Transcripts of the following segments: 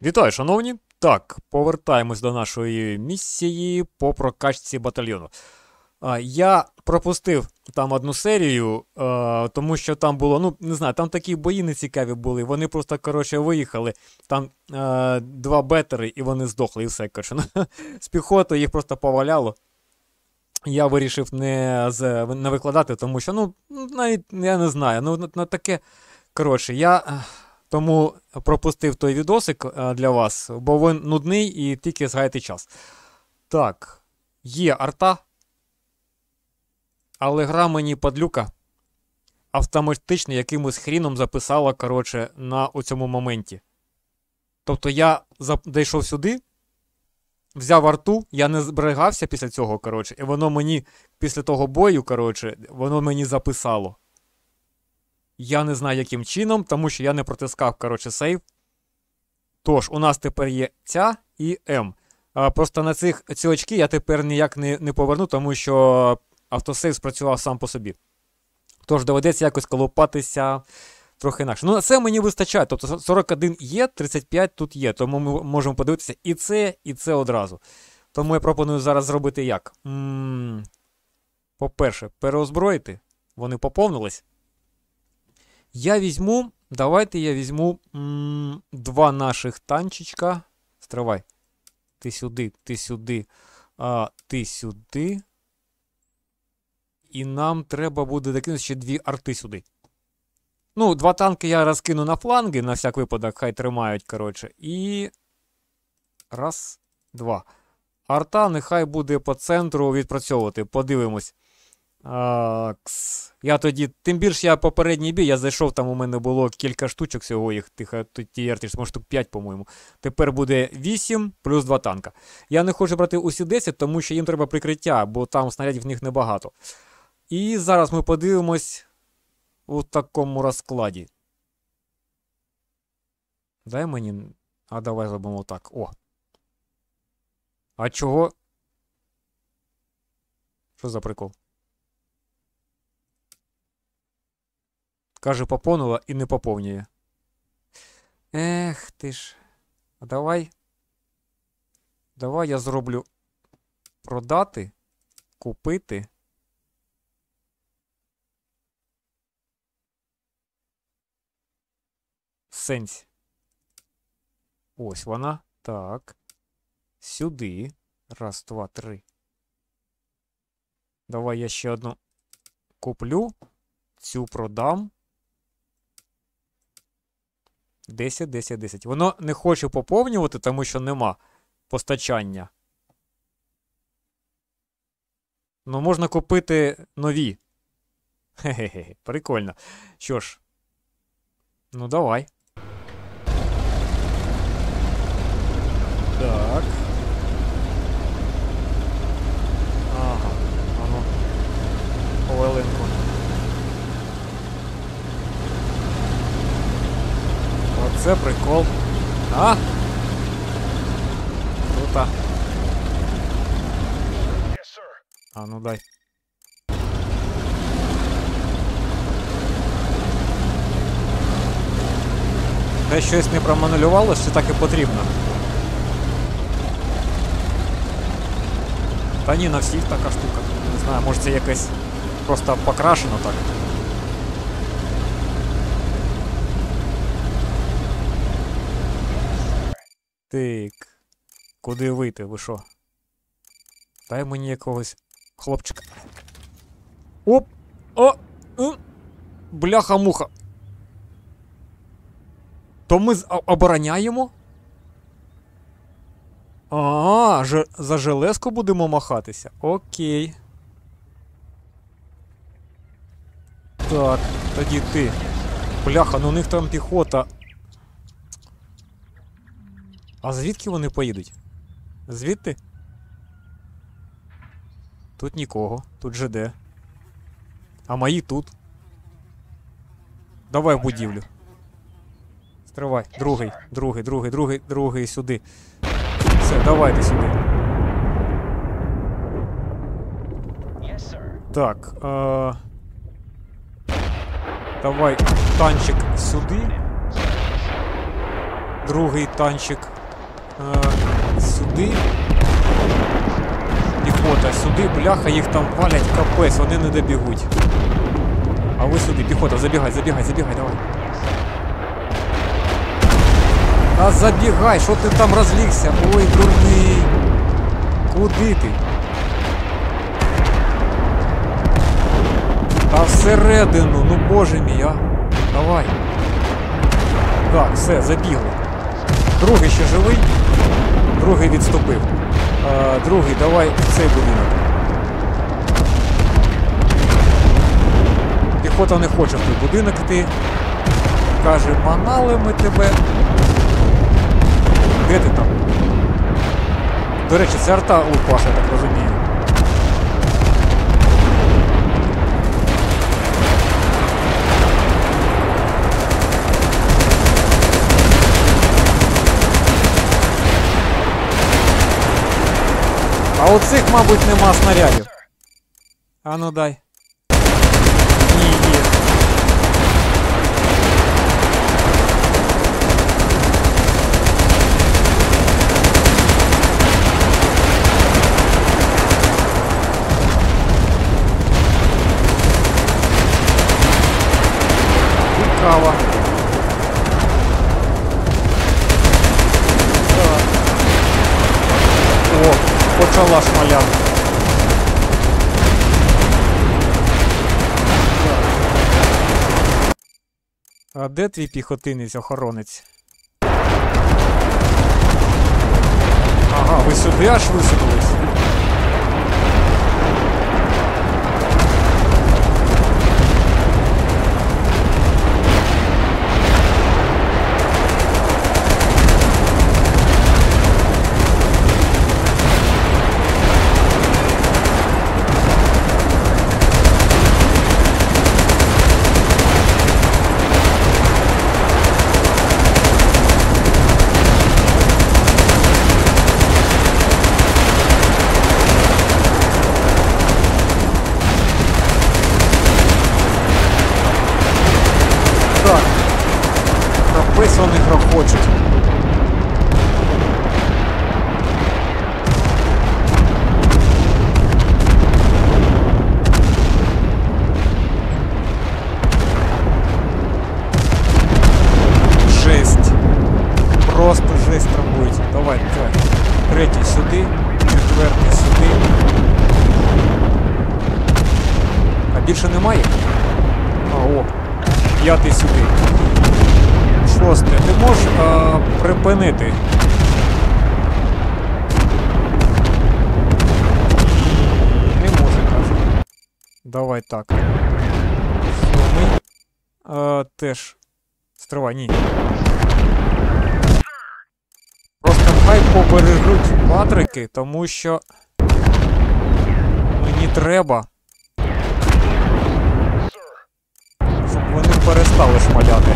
Вітаю, шановні! Так, повертаємось до нашої місії по прокачці батальйону. Я пропустив там одну серію, тому що там було, ну, не знаю, там такі бої нецікаві були. Вони просто, коротше, виїхали. Там два бетери і вони здохли, і все, коротше. З піхотою їх просто поваляло. Я вирішив не викладати, тому що, ну, навіть, я не знаю, ну, на таке, коротше, я... Тому пропустив той відосик для вас, бо він нудний і тільки згаяти час. Так, є арта, але гра мені падлюка автоматично якимось хріном записала, коротше, на цьому моменті. Тобто я дійшов сюди, взяв арту, я не зберігався після цього, коротше, і воно мені, після того бою, коротше, воно мені записало. Я не знаю, яким чином, тому що я не протискав, коротше, сейв. Тож, у нас тепер є ця і М. Просто на ці очки я тепер ніяк не поверну, тому що автосейв спрацював сам по собі. Тож, доведеться якось колупатися трохи інакше. Ну, це мені вистачає. Тобто, 41 є, 35 тут є. Тому ми можемо подивитися і це одразу. Тому я пропоную зараз зробити як? По-перше, переозброїти. Вони поповнились. Я візьму, давайте я візьму два наших танчичка. Стривай. Ти сюди, ти сюди, ти сюди. І нам треба буде докинути ще дві арти сюди. Ну, два танки я розкину на фланги, на всяк випадок, хай тримають, коротше. І... Раз, два. Арта нехай буде по центру відпрацьовувати, подивимось. Я тоді, тим більше я попередній бій, я зайшов, там у мене було кілька штучок всього їх, ті артиш, може штук 5, по-моєму. Тепер буде 8 плюс 2 танка. Я не хочу брати усі 10, тому що їм треба прикриття, бо там снарядів в них небагато. І зараз ми подивимось у такому розкладі. Дай мені... давай зробимо так. О. А чого? Що за прикол? Каже, поповнила і не поповнює. Ех ти ж. А давай. Давай я зроблю продати, купити. Сенс. Ось вона. Так. Сюди. Раз, два, три. Давай я ще одну куплю. Цю продам. 10, 10, 10. Воно не хоче поповнювати, тому що нема постачання. Ну, можна купити нові. Хе-хе-хе, прикольно. Що ж. Ну, давай. Так. Ага. Ану. Хвилинку. Оце прикол. Круто. Ну дай. Те щось не проманулювалося, чи так і потрібно? Та ні, на всіх така штука. Не знаю, може це якесь просто покрашено так. Так. Куди вийти? Ви що? Дай мені якогось хлопчика. Оп! О! Бляха-муха. То ми обороняємо? За железку будемо махатися? Окей. Так, тоді ти. Бляха, ну у них там піхота. А звідки вони поїдуть? Звідти? Тут нікого. Тут ЖД. А мої тут. Давай в будівлю. Стривай. Другий сюди. Все, давайте сюди. Так. Давай танчик сюди. Другий танчик сюди. Піхота сюди, бляха, їх там валять, капець, вони не добігуть. А ви сюди, піхота, забігай, давай. А забігай, що ти там розлігся? Ой, дурний. Куди ти? Та всередину, ну боже мій, а. Давай. Так, все, забігли. Другий ще живий. Другий відступив. Другий, давай в цей будинок. Піхота не хоче в той будинок йти. Каже, манали ми тебе. Де ти там? До речі, це арта лупаша, я так розумію. А у цих, мабуть, нема снарядів. А ну дай. Ні, є. Цікаво. О, почала шмаляти. А де твій піхотинець-охоронець? Ага, ви сюди аж висунулись. Капець вони грохочуть. Жесть. Просто жесть трамбують. Давай, давай. Третій сюди, четвертий сюди. А більше немає? А, о. П'ятий сюди. Шосте. Ти можеш припинити? Не може, каже. Давай так. Сьомий. Теж. Стривай, ні. Просто хай побережуть патрики, тому що мені треба, щоб вони перестали шмаляти.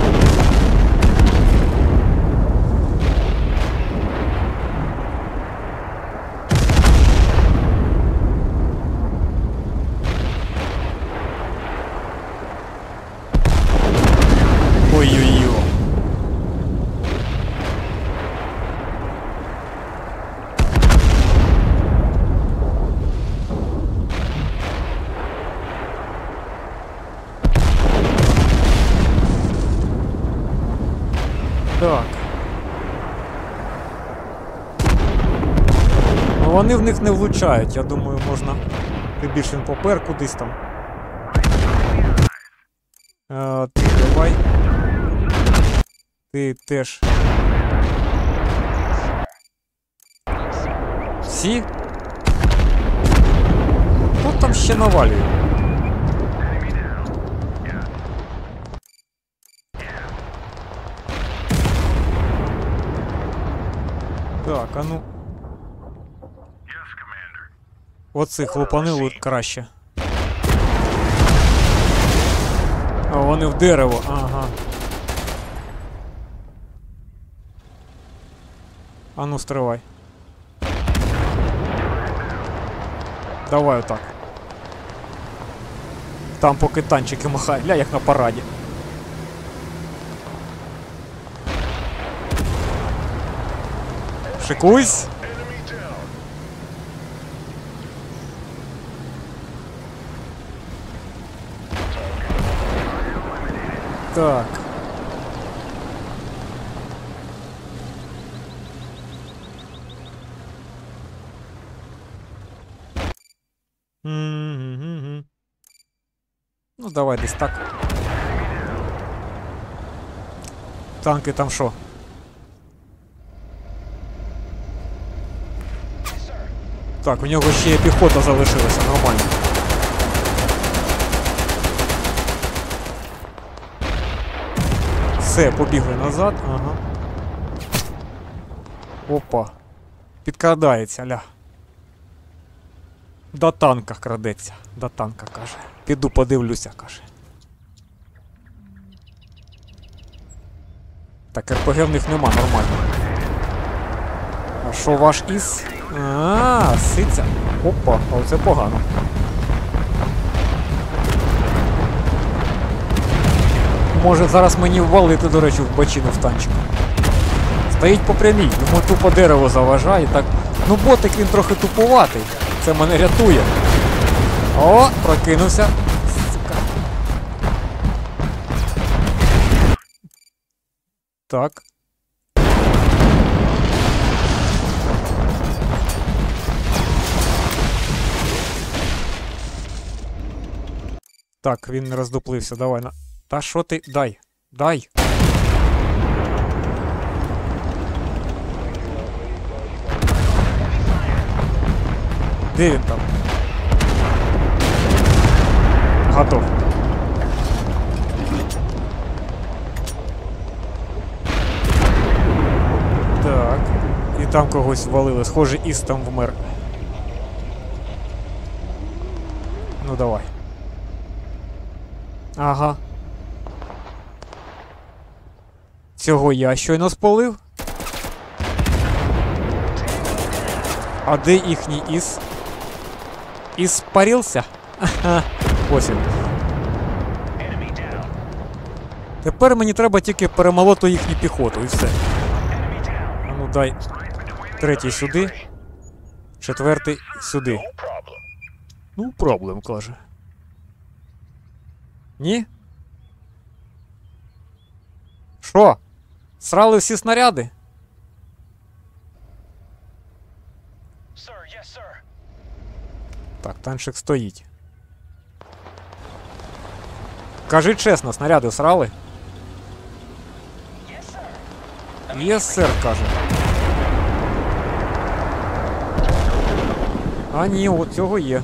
Ой-ой-ой. Так. Ну вони в них не влучають, я думаю, можна... Ти більше він попер кудись там. Ти давай. Ти теж. Всі? Хто там ще навалює? Так, а ну. Оцих лупанило краще. А вони в дерево, ага. А ну стривай. Давай отак. Там поки танчики махають, ля як на параді. Шикуйсь. Так. Ну, давай десь так. Танки там що? Так, у нього ще є піхота залишилася, нормально. Все, побігли назад, ага. Опа. Підкрадається, ля. До танка крадеться. До танка, каже. Піду подивлюся, каже. Так, РПГ в них нема, нормально. А що ваш ІС? Сиця. Опа, а оце погано. Може зараз мені ввалити, до речі, в бочину в танчик. Стоїть по прямій, йому тупо дерево заважає, так. Ну ботик він трохи тупуватий. Це мене рятує. О, прокинувся. Сука. Так. Так, він не роздуплився, давай на... Та що ти? Дай. Дай. Де він там? Готов. Так. І там когось ввалили. Схоже, Іс там вмер. Ну давай. Ага. Цього я щойно спалив. А де їхній Іс? Іс спарився? Ось він. Тепер мені треба тільки перемолоти їхню піхоту і все. А ну дай. Третій сюди. Четвертий сюди. Ну, проблем, каже. Ні? Що? Срали всі снаряди? Так, танчик стоїть. Кажи чесно, снаряди срали? Єс, сер, каже. А ні, от цього є.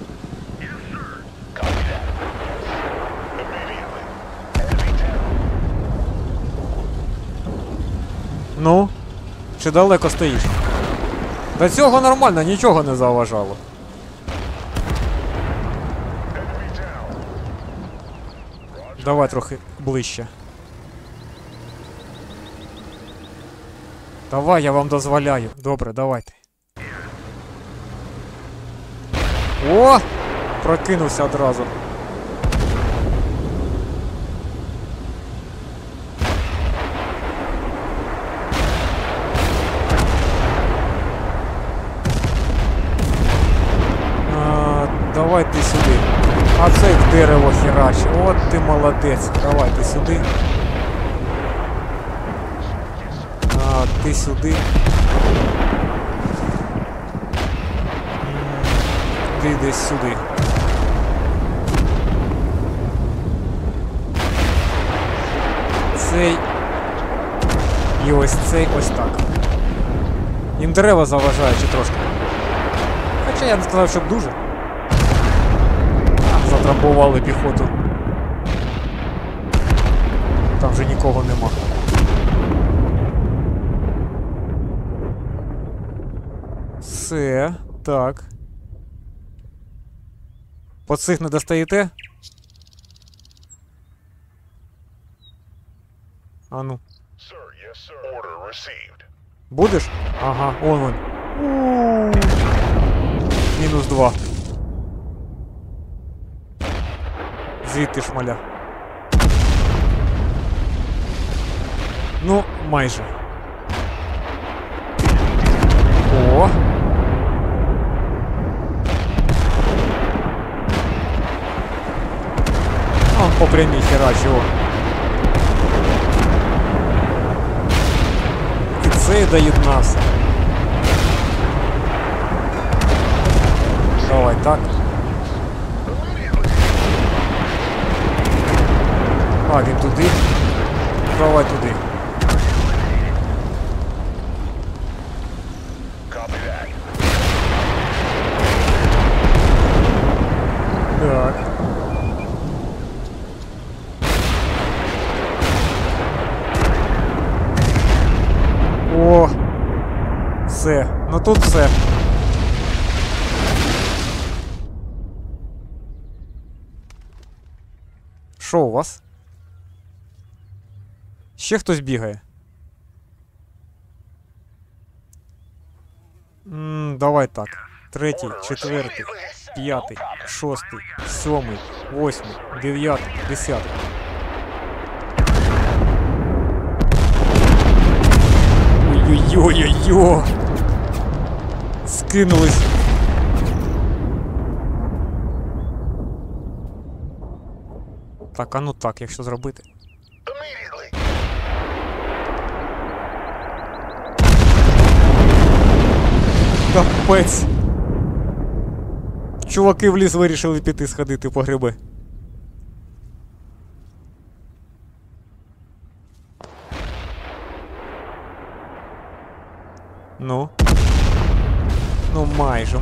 Ну? Чи далеко стоїш? До цього нормально, нічого не заважало. Давай трохи ближче. Давай, я вам дозволяю. Добре, давайте. О! Прокинувся одразу. Давай ти сюди. А цей в дерево херачить. От ти молодець. Давай ти сюди. А, ти сюди. Ти десь сюди. Цей. І ось цей ось так. Їм дерева заважають чи трошки. Хоча я не сказав, щоб дуже. Затрамбували піхоту. Там вже нікого нема. Все, так. По цих не достаєте? А ну. Будеш? Ага, он. Мінус 2. Звідти шмаля. Ну, майже. О! Он по прямій херачив. І цей доєднався. Давай так. А, він туди. Давай туди. Так. О! Все. Ну тут все. Що у вас? Ще хтось бігає? Давай так. 3, 4, 5, 6, 7, 8, 9, 10. Ой-ой-ой-ой-ой! Скинулись. Так, а ну так, якщо зробити. Капець. Чуваки в ліс вирішили піти сходити по гриби. Ну. Ну майже.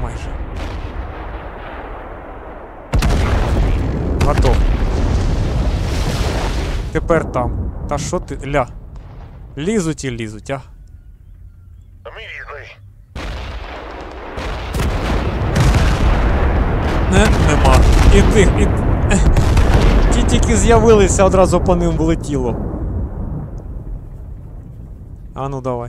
Готов. Тепер там. Та що ти? Ля. Лізуть і лізуть, а? Нема. І тих, і... Ті тільки з'явилися, одразу по ним влетіло. А ну давай.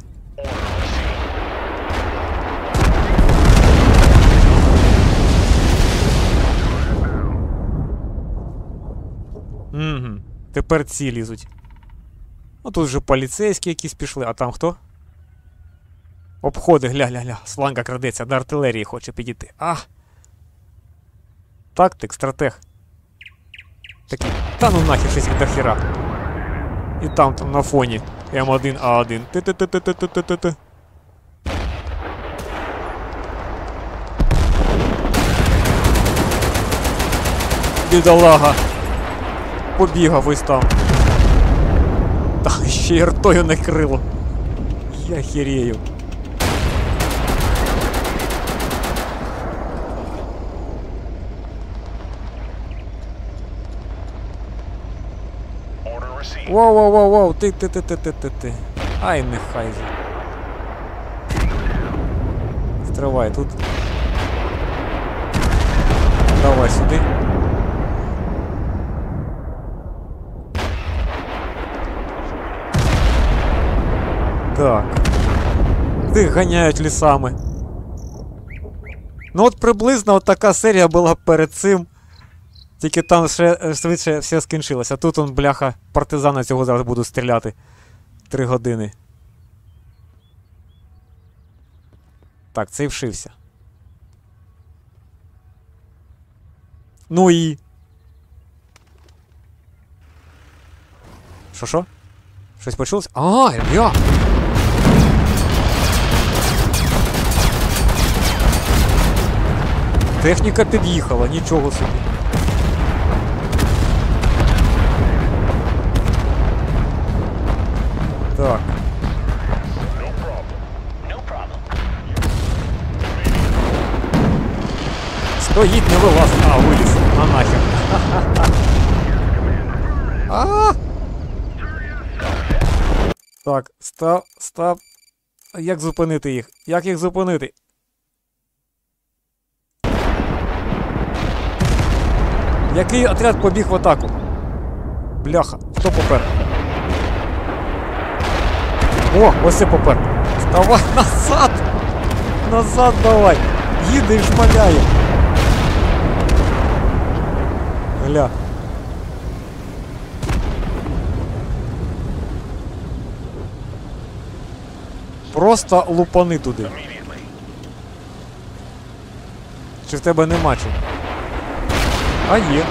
Угу. Тепер ці лізуть. Ну тут вже поліцейські якісь пішли, а там хто? Обходи, гля. Сланга крадеться, до артилерії хоче підійти. А! Тактик, стратег. Такий, та ну нахер щось від дохера. І там на фоні М1А1. Ти-ти-ти-ти-ти-ти-ти-ти. Бідолага. Побігав ось там. Та ще й ртою накрило. Я хірею. Воу, ти. Ай, нехай же. Стривай тут. Давай сюди. Так. Тих ганяють лісами. Ну от приблизно от така серія була перед цим. Тільки там ще швидше все скінчилося. Тут он, бляха, партизана цього зараз буду стріляти. 3 години. Так, цей вшився. Ну і... Що? Щось почулося? А, я! Техніка під'їхала, нічого собі. Так. Стоїть, не вилазить. А, виліз. На нахер. Так, став. Як зупинити їх? Як їх зупинити? Який отряд побіг в атаку? Бляха, хто попер? О, ось це попер. Вставай назад! Назад давай! Їде і шмаляє! Гля. Просто лупани туди. Чи в тебе нема чи? А є.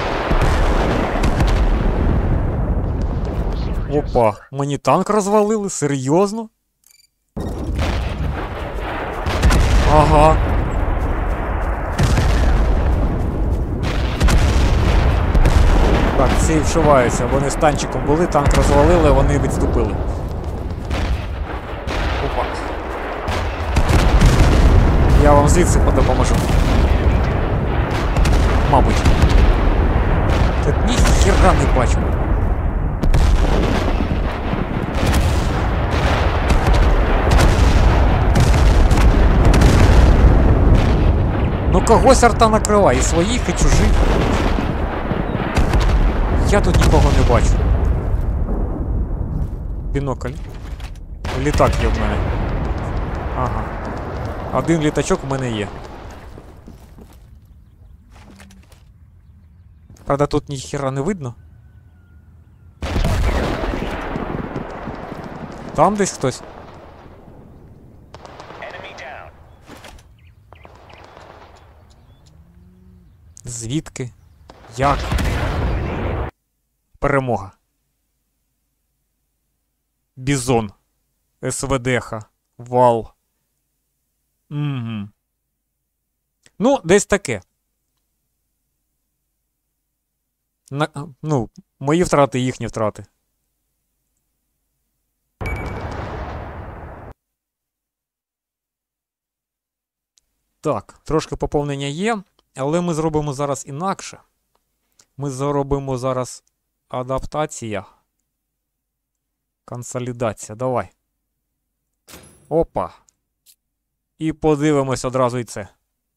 Опа, мені танк розвалили, серйозно? Ага. Так, ці вшиваються, вони з танчиком були, танк розвалили, вони відступили. Опа. Я вам звідси допоможу. Мабуть. Тут ніхіра не бачу. Ну когось арта накрила, і своїх, і чужих. Я тут нікого не бачу. Бінокль. Літак є в мене. Ага. Один літачок в мене є. Правда, тут ніхіра не видно. Там десь хтось. Звідки? Як? Перемога. Бізон. СВД-ха. Вал. Угу. Ну, десь таке. Ну, мої втрати, їхні втрати. Так, трошки поповнення є, але ми зробимо зараз інакше. Ми зробимо зараз адаптація. Консолідація. Давай. Опа. І подивимось одразу і це.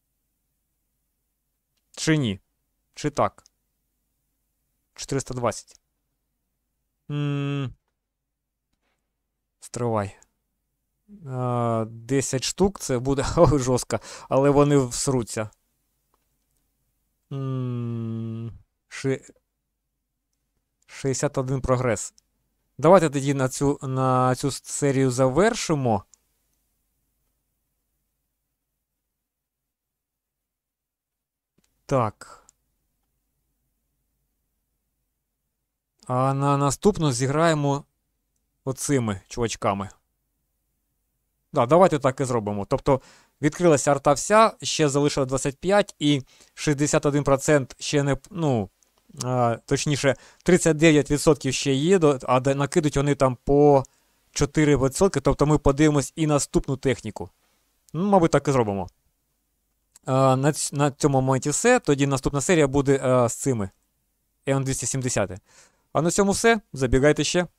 Чи ні? Чи так? 420. Стривай. 10 штук це буде жорстко, але вони всруться. 61 прогрес. Давайте тоді на цю серію завершимо. Так. А на наступну зіграємо оцими чувачками. Да, давайте так і зробимо. Тобто відкрилася арта вся, ще залишилось 25 і 61% ще не, ну, точніше, 39% ще є, а накидуть вони там по 4%, тобто ми подивимось і наступну техніку. Ну, мабуть, так і зробимо. На цьому моменті все, тоді наступна серія буде з цими М270. А на цьому все. Забігайте ще.